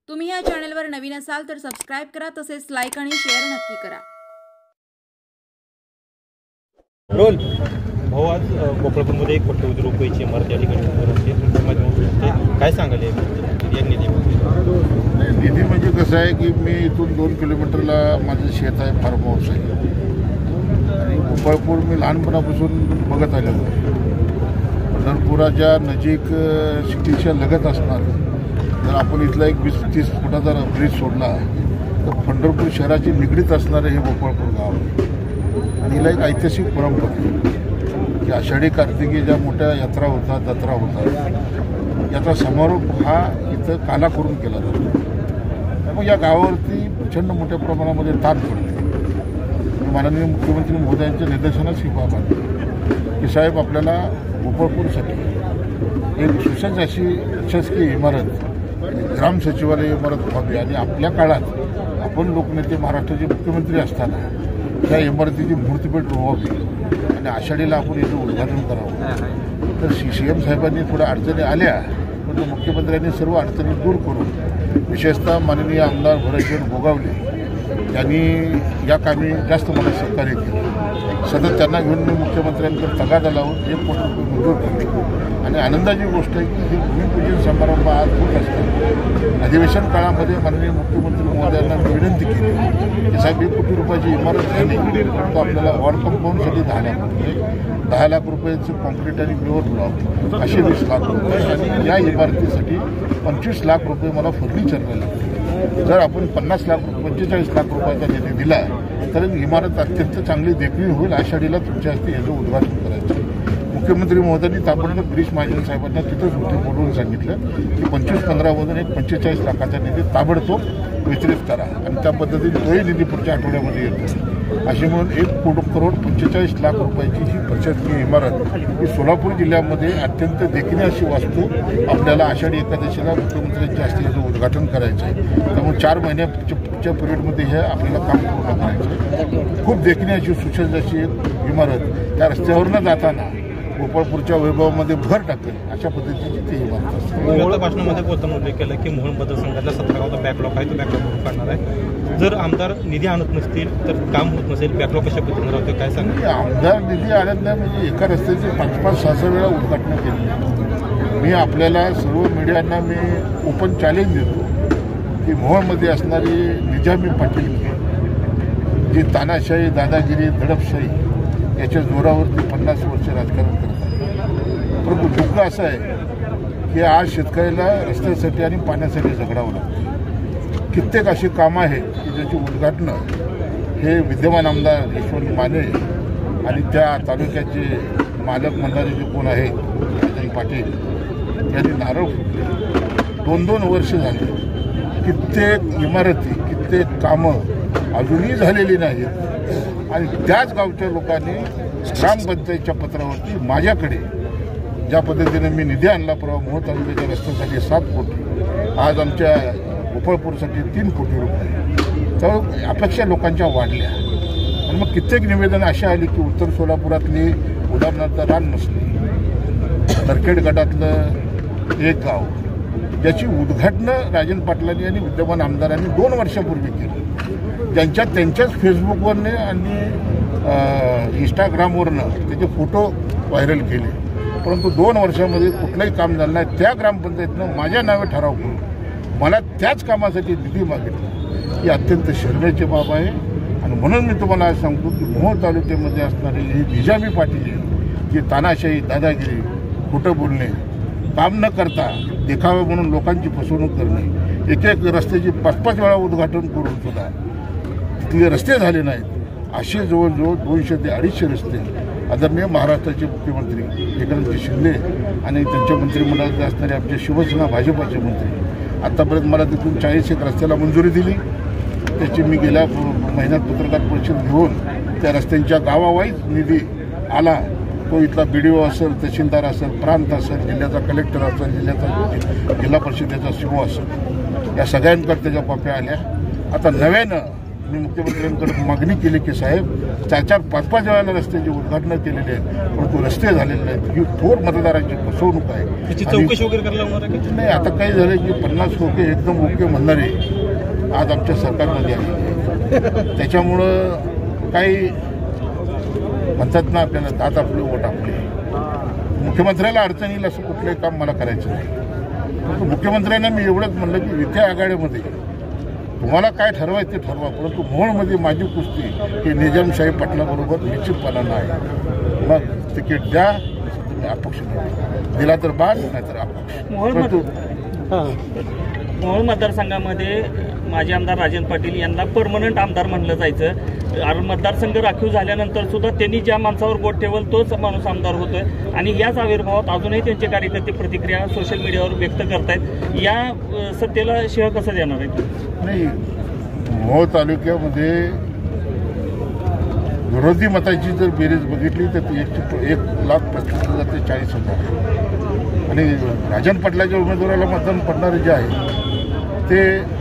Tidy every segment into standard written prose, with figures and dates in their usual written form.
तुम्ही या चॅनलवर नवीन असाल तर सबस्क्राइब करा, तसेच लाईक आणि शेअर नक्की करा। रोल भाऊ, आज कोकणामध्ये 1 कोटी रुपयाची इमारत या ठिकाणी काय सांगाल या निधी म्हणजे कसं आहे की मी इथून 2 किलोमीटरला माझं शेत आहे, फार्म हाऊस आहे आणि गोपाळपूर मी लहानपणापासून बघत आलेलो आहे। पंढरपुराच्या नजीक सिटीच्या लगत असणार जर आपण इथला एक 20-30 फुटाचा ब्रिज सोडला तर पंढरपूर शहराची निगडीत असणारं हे गोपाळपूर गाव आहे आणि हिला एक ऐतिहासिक परंपरा आहे की आषाढी कार्तिकी ज्या मोठ्या यात्रा होतात, जत्रा होतात, याचा समारोप हा इथं काला करून केला जातो। त्यामुळे या गावावरती प्रचंड मोठ्या प्रमाणामध्ये ताण पडते। माननीय मुख्यमंत्री महोदयांच्या निदर्शनास ही बाब आली की साहेब आपल्याला गोपाळपूरसाठी एक सुसज्ज अशी शासकीय इमारत, ग्राम सचिवालय इमारत व्हावी आणि आपल्या काळात आपण लोकनेते महाराष्ट्राचे मुख्यमंत्री असताना त्या इमारतीची मूर्तीपेठ रोवावी आणि आषाढीला आपण इथं उद्घाटन करावं। तर CM साहेबांनी थोड्या अडचणी आल्या, पण मुख्यमंत्र्यांनी सर्व अडचणी दूर करून विशेषतः माननीय आमदार भरतजी गोगावले यांनी या कामी जास्त मला सहकार्य केलं। सतत त्यांना घेऊन मी मुख्यमंत्र्यांकडे तगादा लावून 1 कोटी रुपये मंजूर केले आणि आनंदाची गोष्ट आहे की हे भूमिपूजन समारंभ आज होत असतात। अधिवेशन काळामध्ये माननीय मुख्यमंत्री महोदयांना मी विनंती केली की साहेब 1 कोटी रुपयाची इमारत झाली तो आपल्याला वॉल कंपाऊंडसाठी 10 लाख रुपये, 10 लाख रुपयाचं कॉन्क्रीट आणि प्युअर ब्लॉक असे 20 लाख रुपये आणि या इमारतीसाठी 25 लाख रुपये मला फर्निचरला लागते। जर आपण 50 लाख 45 लाख रुपयाचा निधी दिला तर इमारत अत्यंत चांगली देखणी होईल। आषाढीला तुमच्या हस्ते याचं उद्घाटन करायचं। मुख्यमंत्री महोदयांनी ताबडतोब गिरीश महाजन साहेबांना तिथंच बोलवून सांगितलं की 25-15 एक 45 लाखाचा निधी ताबडतोब वितरित करा आणि त्या पद्धतीने तोही निधी पुढच्या आठवड्यामध्ये येतो। अशी म्हणून 1 करोड 45 लाख रुपयाची ही प्रशासकीय इमारत ही सोलापूर जिल्ह्यामध्ये अत्यंत देखणी अशी वास्तू आपल्याला आषाढी एकादशीला मुख्यमंत्र्यांच्या हस्ते याचं उद्घाटन करायचं आहे। त्यामुळे 4 महिन्याच्या पिरियडमध्ये हे आपल्याला काम पूर्ण करायचं आहे। खूप देखणी अशी सुसज्ज अशी एक इमारत त्या रस्त्यावरनं जाताना गोपाळपूरच्या वैभवामध्ये भर टाकेल अशा पद्धतीची ती इमारत असते। भाषणामध्ये बोलताना केलं की मोहन मतदारसंघातला 17 गावचा बॅकलॉग आहे, तो बॅकलॉग भरून काढणार आहे। जर आमदार निधी आणत नसतील तर काम होत नसेल, बॅकलॉग कशा पद्धतीने राहते काय सांगा? आमदार निधी आणत नाही म्हणजे एका रस्त्याचे 5-6 वेळा उद्घाटन केली। मी आपल्याला सर्व मीडियांना मी ओपन चॅलेंज देतो की मोहनमध्ये असणारी निजामी पाटील जी तानाशाही, दादागिरी, दडपशाही याच्या जोरावरती 50 वर्ष राजकारण करतात। परंतु दुःख असं आहे की आज शेतकऱ्याला रस्त्यासाठी आणि पाण्यासाठी झगडावं लागतं। कित्येक अशी कामं आहेत की ज्याची उद्घाटनं हे विद्यमान आमदार यशवंत माने आणि त्या तालुक्याचे मालक मंडळी जे कोण आहेत पाटील यांनी नारळ फुटले। 2-2 वर्ष झाली, कित्येक इमारती, कित्येक कामं अजूनही झालेली नाहीत आणि त्याच गावच्या लोकांनी ग्रामपंचायतच्या पत्रावरती माझ्याकडे ज्या पद्धतीने मी निधी आणला परवा मोह तालुक्याच्या रस्त्यासाठी 7 कोटी, आज आमच्या गोपाळपूरसाठी 3 कोटी रुपये, तर अपेक्षा लोकांच्या वाढल्या आणि मग कित्येक निवेदनं अशा आली की उत्तर सोलापुरातली उदाहरणार्थ रानमसली, नरखेड गटातलं एक गाव ज्याची उद्घाटनं राजन पाटलांनी आणि विद्यमान आमदारांनी 2 वर्षापूर्वी केली, त्यांच्याच फेसबुकवरने आणि इंस्टाग्रामवरनं त्याचे फोटो व्हायरल केले, परंतु 2 वर्षामध्ये कुठलंही काम झालं नाही। त्या ग्रामपंचायतीनं माझ्या नावे ठराव करून मला त्याच कामासाठी निधी मागितला ही अत्यंत शर्मेची बाब आहे आणि म्हणून मी तुम्हाला आज सांगतो की मोहोळ तालुक्यामध्ये असणारी ही निजामी पाटील जी तानाशाही, दादागिरी, खोटं बोलणे, काम न करता देखावे म्हणून लोकांची फसवणूक करणे, एक रस्त्याची 5-5 वेळा उद्घाटन करून सुद्धा तिथले रस्ते झाले नाहीत, असे जवळजवळ 200 ते 250 रस्ते आदरणीय महाराष्ट्राचे मुख्यमंत्री एकनाथ शिंदे आणि त्यांच्या मंत्रिमंडळात असणारे आमचे शिवसेना भाजपाचे मंत्री आत्तापर्यंत मला तिथून 40 रस्त्याला मंजुरी दिली। त्याची मी गेल्या महिन्यात पत्रकार परिषद घेऊन त्या रस्त्यांच्या गावावाईज निधी आला, तो इथला BDO असेल, तहसीलदार असेल, प्रांत असेल, जिल्ह्याचा कलेक्टर असेल, जिल्हा परिषदेचा CO असेल, या सगळ्यांकडे त्याच्या कॉप्या आल्या। आता नव्यानं मी मुख्यमंत्र्यांकडे मागणी केली की साहेब 4-4, 5-5 वेळाला रस्त्याची उद्घाटनं केलेली आहेत, परंतु रस्ते झालेले नाहीत. ही थोर मतदारांची फसवणूक आहे. त्याची चौकशी वगैरे करायला होणार आहे? नाही, आता काय झालं की 50 लोके एकदम ओके म्हणणारे आज आमच्या सरकारमध्ये आहे. त्याच्यामुळं काही म्हणतात ना, आपल्याला दात आपले वोट आपले. मुख्यमंत्र्याला अडचण येईल असं कुठलंही काम मला करायचं नाही. परंतु मुख्यमंत्र्यांना मी एवढंच म्हणलं की विखे आघाडीमध्ये तुम्हाला काय ठरवायचं ते ठरवा, परंतु मोहोळमध्ये माझी कुस्ती ही निजामशाही पटलाबरोबर निश्चितपणानं आहे. मग तिकीट द्या, तुम्ही अपक्ष दिला तर बाद, नाहीतर अपक्ष. परंतु मोहोळ मतदारसंघामध्ये माजी आमदार राजेंद्र पाटील यांना परमनंट आमदार म्हणलं जायचं. मतदारसंघ राखीव झाल्यानंतर सुद्धा त्यांनी ज्या माणसावर बोट ठेवल तोच माणूस आमदार होतोय आणि याच आविर्भावात अजूनही त्यांचे कार्यकर्ते प्रतिक्रिया सोशल मीडियावर व्यक्त करतायत. या सत्तेला शिह कसं देणार आहे? नाही, मोहोळ तालुक्यामध्ये विरोधी मताची जर बेरीज बघितली तर ती 1,35,000 ते 40,000 आणि राजन पाटलाच्या उमेदवाराला मतदान पडणारे जे आहे ते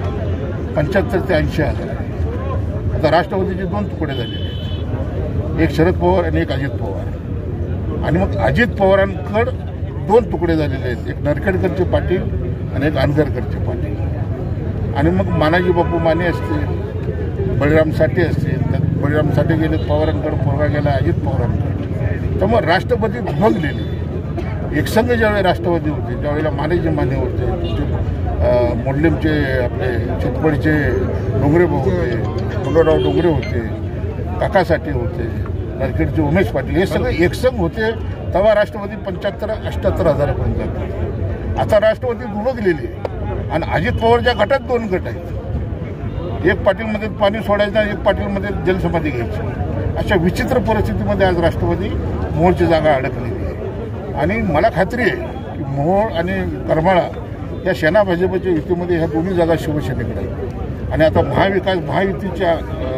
75 ते 80,000. आता राष्ट्रवादीचे 2 तुकडे झालेले आहेत, एक शरद पवार आणि एक अजित पवार. आणि मग अजित पवारांकडे 2 तुकडे झालेले आहेत, एक नरखेडकरचे पाटील आणि एक अनगरकरचे पाटील. आणि मग मानाजी बापू माने असतील, बळीराम साठे असतील, तर बळीराम साठे गेले पवारांकडे, पोरगा गेला अजित पवारांकडे. त्यामुळे राष्ट्रपती विभागलेले. एकसंघ ज्यावेळी राष्ट्रवादी होते त्यावेळेला मानेजी माने होते, मोडलीमचे आपले चितपडीचे डोंगरे भाऊ होते, फुलराव डोंगरे होते, काकासाठी होते, नरखेडचे उमेश पाटील, हे सगळे एकसंघ होते. तेव्हा राष्ट्रवादी 75-78 हजारापर्यंत जाते. आता राष्ट्रवादी दुभगलेली आणि अजित पवारच्या गटात 2 गट आहेत. एक पाटीलमध्ये पाणी सोडायचं आणि एक पाटीलमध्ये जलसमाधी घ्यायची. अशा विचित्र परिस्थितीमध्ये आज राष्ट्रवादी मोहोळची जागा अडकलेली आहे. आणि मला खात्री आहे की मोहोळ आणि करमाळा या सेना भाजपच्या युतीमध्ये ह्या दोन्ही जागा शिवसेनेकडे आहेत. आणि आता महायुतीच्या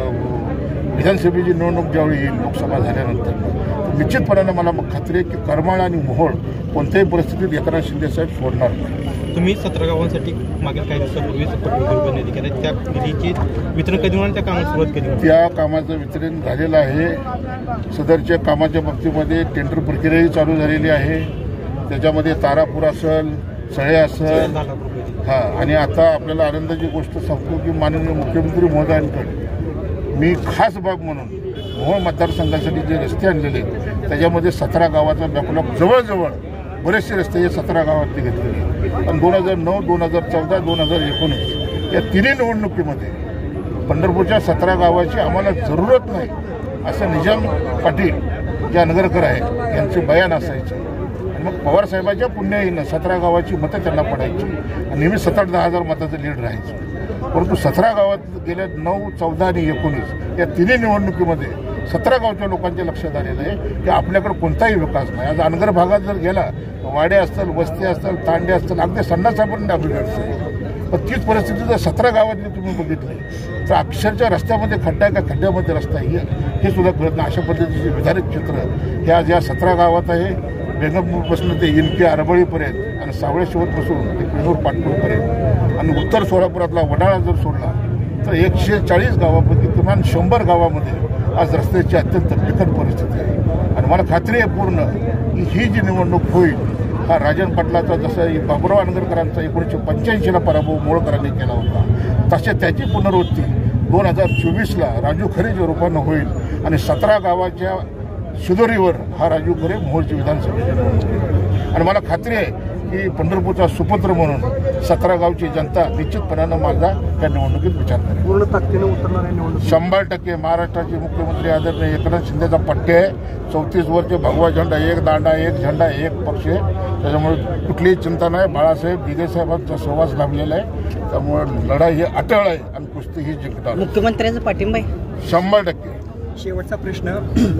विधानसभेची निवडणूक ज्यावेळी येईल, लोकसभा झाल्यानंतर, निश्चितपणानं मला मग खात्री आहे की करमाळा आणि मोहोळ कोणत्याही परिस्थितीत एकनाथ शिंदेसाहेब सोडणार नाही. तुम्ही 17 गावांसाठी मागील काही दिवसापूर्वी पटवर्धन निधी केला, त्या निधीची वितरण कधी होणार, त्या कामाला सुरुवात केली? त्या कामाचं वितरण झालेलं आहे. सदरच्या कामाच्या बाबतीमध्ये टेंडर प्रक्रियाही चालू झालेली आहे. त्याच्यामध्ये तारापूर असेल, सळे असेल, हां. आणि आता आपल्याला आनंदाची गोष्ट सांगतो की माननीय मुख्यमंत्री महोदयांकडे मी खास बाब म्हणून मोहोळ मतदारसंघासाठी जे रस्ते आणलेले आहेत त्याच्यामध्ये 17 गावाचा बॅकलॉग जवळजवळ बरेचसे रस्ते हे 17 गावातले घेतलेले. पण 2009, 2014, 2019 या तिन्ही निवडणुकीमध्ये पंढरपूरच्या 17 गावाची आम्हाला जरूरत नाही असं निजाम पाटील जे अनगरकर आहे यांचे बयान असायचे. मग पवारसाहेबांच्या पुण्याईनं 17 गावाची मतं त्यांना पडायची आणि नेहमी 7-10 हजार मताचं लीड राहायचं. परंतु 17 गावात गेल्या 9, 14 आणि 19 या तिन्ही निवडणुकीमध्ये 17 गावच्या लोकांच्या लक्षात आलेलं आहे की आपल्याकडे कोणताही विकास नाही. आज अनगर भागात जर गेला, वाडे असतील, वस्ती असतील, तांडे असतील, अगदी संडासापर्यंत अपडेट असेल. पण तीच परिस्थिती जर 17 गावातली तुम्ही बघितली तर अक्षरच्या रस्त्यामध्ये खड्डा आहे का खड्ड्यामध्ये रस्ता आहे हे सुद्धा कळत नाही. अशा पद्धतीचे विधारित चित्र हे आज या 17 गावात आहे. बेगमपूरपासून ते इनके अरबळीपर्यंत आणि सावळे शिवतपासून ते पेनूर पाटपूरपर्यंत आणि उत्तर सोलापुरातला वडाळा जर सोडला तर 140 गावापैकी किमान 100 गावामध्ये आज रस्त्याची अत्यंत बिकट परिस्थिती आहे. आणि मला खात्री आहे पूर्ण की ही जी निवडणूक होईल हा राजन पाटलाचा जसं बाबुराव अनगरकरांचा 1985ला पराभव मोहोळकरांनी केला होता तसे त्याची पुनरावृत्ती 2024ला राजू खरेच्या रूपानं होईल आणि 17 गावाच्या शिदोरीवर हा राजू खरे मोहोळची विधानसभेची निवडणूक. आणि मला खात्री आहे की पंढरपूरचा सुपुत्र म्हणून 17 गावची जनता निश्चितपणानं माझा त्या निवडणुकीत विचार करेल. पूर्ण ताकदीने उतरणार आहे निवडणूक. 100% महाराष्ट्राचे मुख्यमंत्री आदरणीय एकनाथ शिंदेचा पट्टे आहे. 34 वर्ष भगवा झेंडा, एक दांडा, एक झेंडा, एक पक्ष आहे. त्याच्यामुळे कुठलीही चिंता नाही. बाळासाहेब दिगेसाहेबांचा सहवास लाभलेला आहे. त्यामुळे लढाई ही अटळ आहे आणि कुस्ती ही जिंकणार. मुख्यमंत्र्यांचा पाठिंबा आहे 100%. शेवटचा प्रश्न,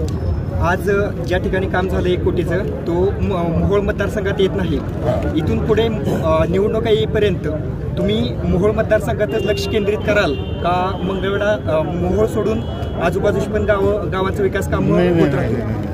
आज ज्या ठिकाणी काम झालं 1 कोटीचं तो मोहोळ मतदारसंघात येत नाही. इथून पुढे निवडणुका येईपर्यंत तुम्ही मोहोळ मतदारसंघातच लक्ष केंद्रित कराल का मंगळवेढा मोहोळ सोडून आजूबाजूची पण गावाचा विकास काम होत राहील?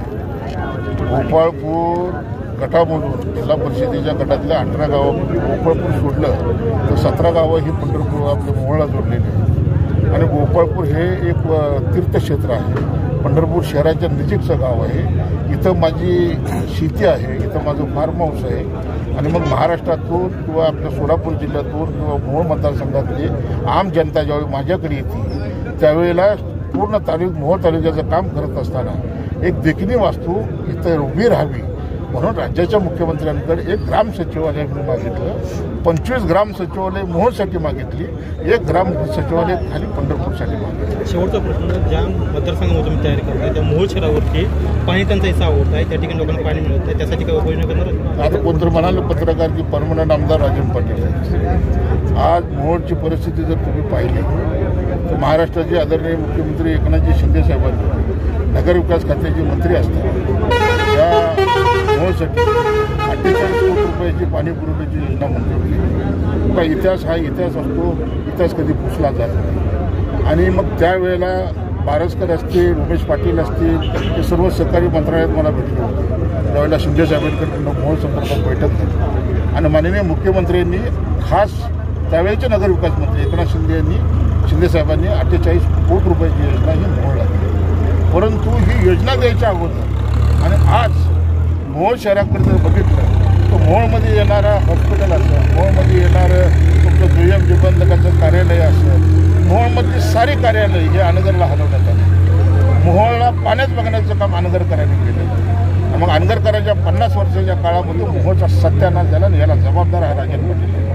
गोपाळपूर गटामधून जिल्हा परिषदेच्या गटातल्या 18 गावामध्ये गोपाळपूर सोडलं तर 17 गावं ही पंढरपूर आपल्या मोहोळला जोडलेली आहेत. आणि गोपाळपूर हे एक तीर्थक्षेत्र आहे. पंढरपूर शहराच्या नजीकचं गाव आहे. इथं माझी शेती आहे, इथं माझं फार्म हाऊस आहे. आणि मग महाराष्ट्रातून किंवा आपल्या सोलापूर जिल्ह्यातून किंवा मोहोळ मतदारसंघातली आम जनता ज्यावेळी माझ्याकडे येते त्यावेळेला पूर्ण मोहोळ तालुक्याचं काम करत असताना एक देखणी वास्तू इथं उभी राहावी म्हणून राज्याच्या मुख्यमंत्र्यांकडे एक ग्राम सचिवालय मी मागितलं. 25 ग्राम सचिवालय मोहोळसाठी मागितली, 1 ग्राम सचिवालय खाली पंढरपूरसाठी मागितलं. शेवटचा प्रश्न, ज्या मतदारसंघामध्ये तुम्ही तयारी करताय त्या मोहोळ शहरावरती पाणी टंचाईचा आवड आहे, त्या ठिकाणी लोकांना पाणी मिळत आहे, त्यासाठी काय उपाययोजना करणार? आता कोणतं म्हणालं पत्रकार की परमनंट आमदार राजन पाटील आहेत. आज मोहोळची परिस्थिती जर तुम्ही पाहिली तर महाराष्ट्राचे आदरणीय मुख्यमंत्री एकनाथजी शिंदे साहेबांनी नगरविकास खात्याचे मंत्री असतात या मोहोळसाठी 48 कोटी रुपयाची पाणी पुरवठ्याची योजना मंजूर केली. का इतिहास हा इतिहास असतो, इतिहास कधी पुसला जात नाही. आणि मग त्यावेळेला बारसकर असतील, उमेश पाटील असतील, हे सर्व सरकारी मंत्रालयात मला भेटले होते. त्यावेळेला शिंदे साहेबांकडून मोहोळ संदर्भात बैठक झाली आणि माननीय मुख्यमंत्र्यांनी खास त्यावेळेचे नगरविकास मंत्री एकनाथ शिंदे साहेबांनी 48 कोटी रुपयाची योजना ही मोहोळला दिली. परंतु ही योजना द्यायच्या अगोदर आणि आज मोहोळ शहराकडे जर बघितलं तर मोहोळमध्ये येणारं हॉस्पिटल असेल, मोहोळमध्ये येणारं तुमचं दुय्यम निबंधकाचं कार्यालय असेल, मोहोळमधली सारी कार्यालय हे अनगरला हलवण्यात आले. मोहोळला पाण्यात बघण्याचं काम अनगरकरांनी केलं. मग अनगरकरांच्या 50 वर्षाच्या काळामध्ये मोहोळचा सत्यानाश झाला आणि याला जबाबदार हा राजन पाटील.